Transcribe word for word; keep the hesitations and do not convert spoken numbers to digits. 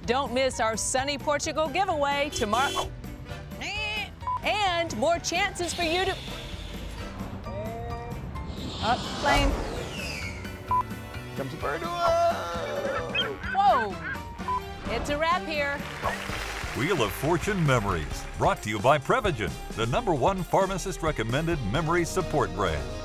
Don't miss our Sunny Portugal giveaway tomorrow. And more chances for you to... Up, plane. Comes a bird. Whoa! Whoa! It's a wrap here. Wheel of Fortune Memories, brought to you by Prevagen, the number one pharmacist-recommended memory support brand.